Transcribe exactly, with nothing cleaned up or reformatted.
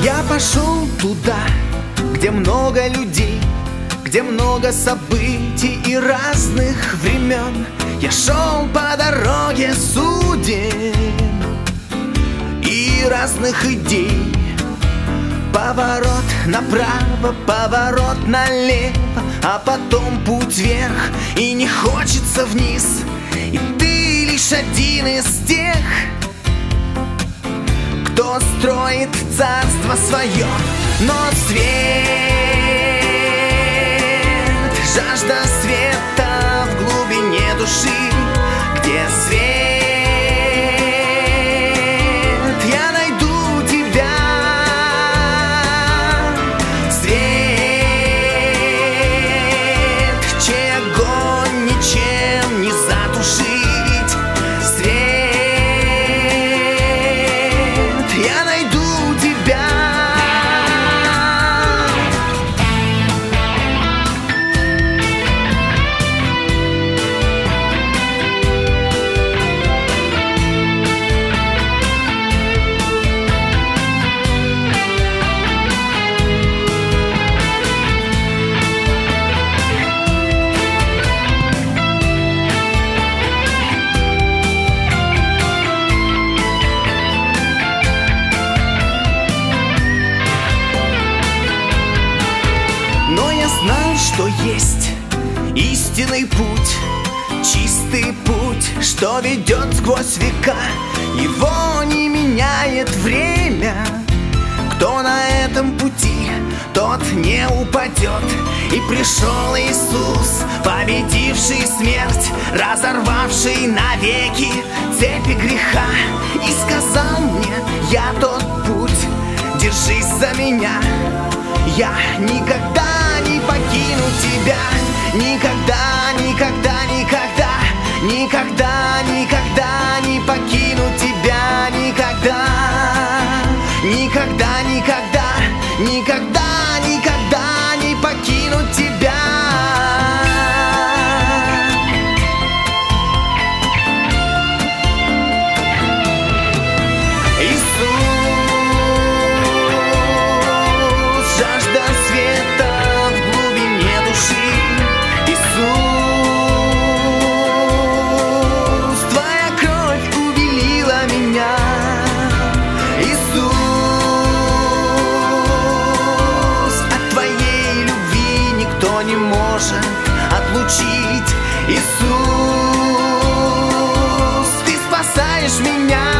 Я пошел туда, где много людей, где много событий и разных времен. Я шел по дороге судеб и разных идей. Поворот направо, поворот налево, а потом путь вверх, и не хочется вниз. И ты лишь один из тех, кто строит царство свое. Но свет, жажда света в глубине души, где свет, я найду тебя. Свет, чей огонь ничем не затушить. Свет, я найду тебя. Но я знал, что есть истинный путь, чистый путь, что ведет сквозь века. Его не меняет время. Кто на этом пути, тот не упадет. И пришел Иисус, победивший смерть, разорвавший навеки цепи греха, и сказал мне: я тот путь, держись за меня. Я никогда не покину тебя. Никогда, никогда, никогда, никогда, никогда не покину тебя. Никогда, никогда, никогда, никогда, никогда не покину тебя. Не может отлучить. Иисус, ты спасаешь меня.